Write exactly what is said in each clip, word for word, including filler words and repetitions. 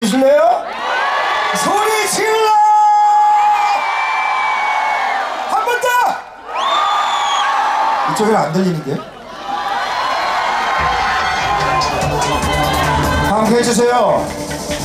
즐기실래요? 소리 질러! 한 번 더! 이쪽에는 안 들리는데? 함께 해주세요.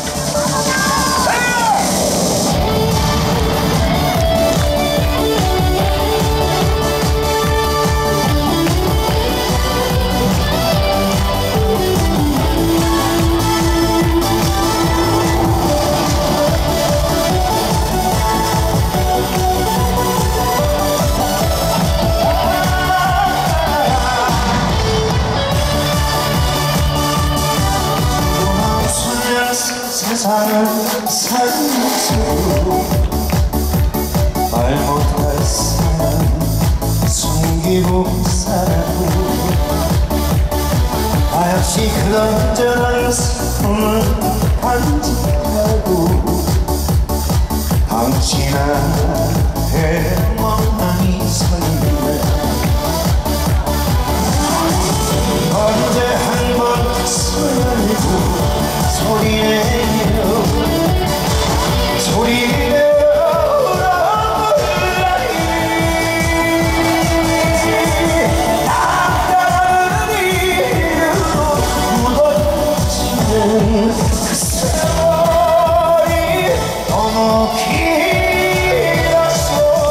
세상을 살면서 말 못할 사람 숨기고 살아도 하염없이 그런저런 슬픔을 간직하고 당신 앞에 멍하니 서있네. 언제 한번 소리내고 소리내며 소리내어 울어버리니 남다른 이유로 묻어지는 그 세월이 너무 길었어.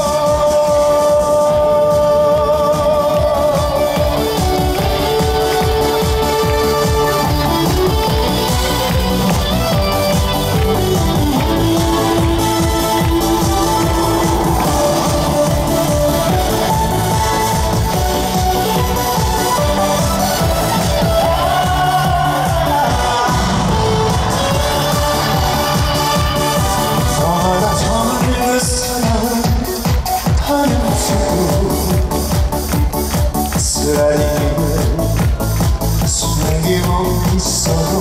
쓰라림을 숨기고 있어도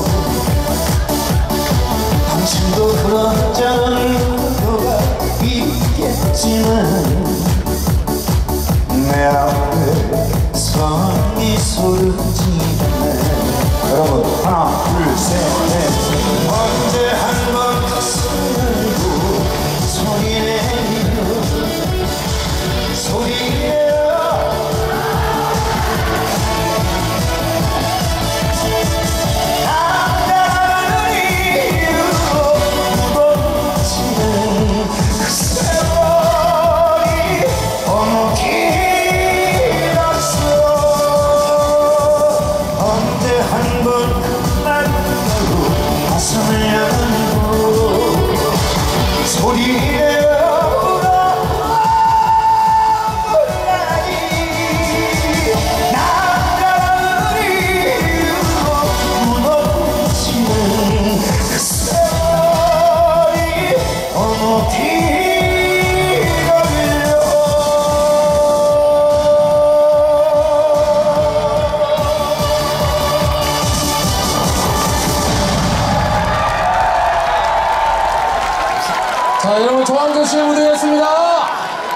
당신도 그런저런 의도가 있겠지만 내 앞에 서 미소를 지네. 여러분 하나 둘 셋 넷 언제 한번 가슴을 열고 소리내며 소리내며 자, 여러분 조항조 씨의 무대였습니다.